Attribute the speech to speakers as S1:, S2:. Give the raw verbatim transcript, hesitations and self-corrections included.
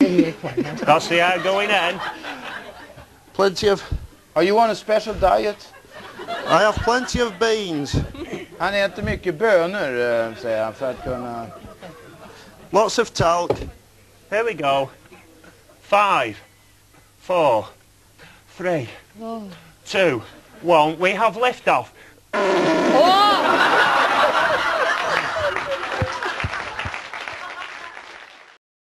S1: That's the outgoing end.
S2: Plenty of...
S3: Are you on a special diet?
S2: I have plenty of beans.
S3: Han äter mycket bönor, säger han, för att kunna...
S2: Lots of talc.
S1: Here we go. Five, four, three, two, one. We have liftoff.
S4: Oh!